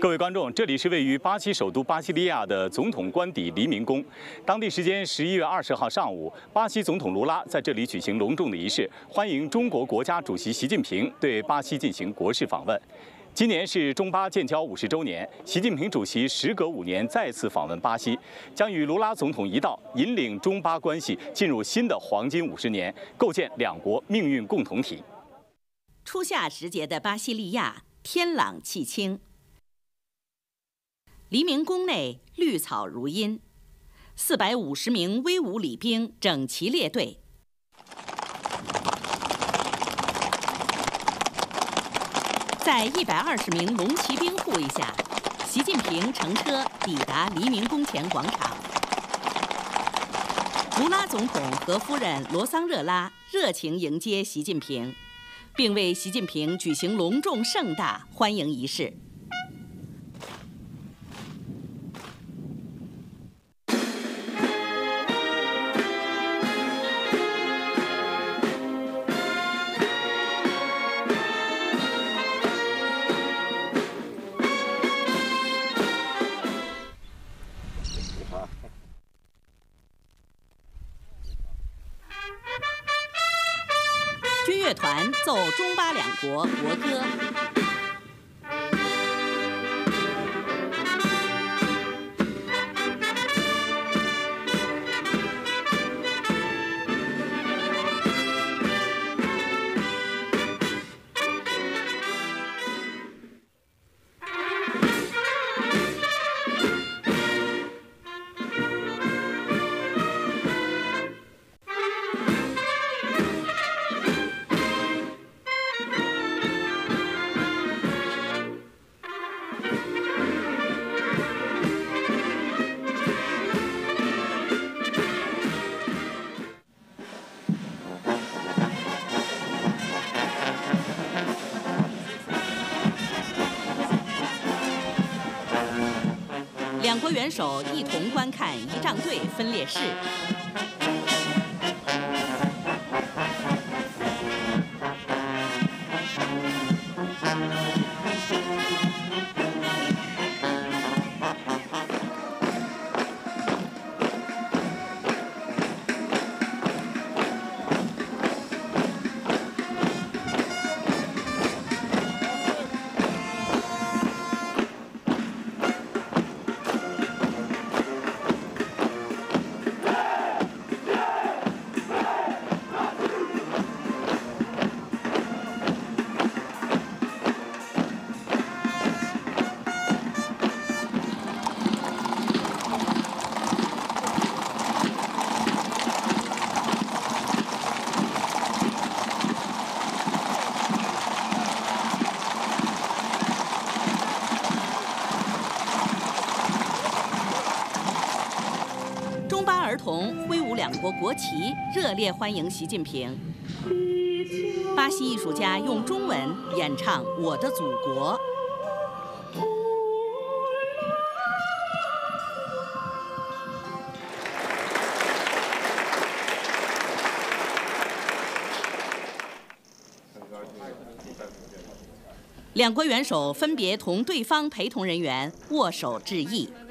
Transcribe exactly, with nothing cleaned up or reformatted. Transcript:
各位观众，这里是位于巴西首都巴西利亚的总统官邸黎明宫。当地时间十一月二十号上午，巴西总统卢拉在这里举行隆重的仪式，欢迎中国国家主席习近平对巴西进行国事访问。今年是中巴建交五十周年，习近平主席时隔五年再次访问巴西，将与卢拉总统一道，引领中巴关系进入新的黄金五十年，构建两国命运共同体。 初夏时节的巴西利亚，天朗气清。 黎明宫内绿草如茵，四百五十名威武礼兵整齐列队。在一百二十名龙骑兵护卫下，习近平乘车抵达黎明宫前广场。卢拉总统和夫人罗桑热拉热情迎接习近平，并为习近平举行隆重盛大欢迎仪式。 军乐团奏中巴两国国歌。两国元首一同观看仪仗队分列式。儿童挥舞两国国旗，热烈欢迎习近平。巴西艺术家用中文演唱《我的祖国》。两国元首分别同对方陪同人员握手致意。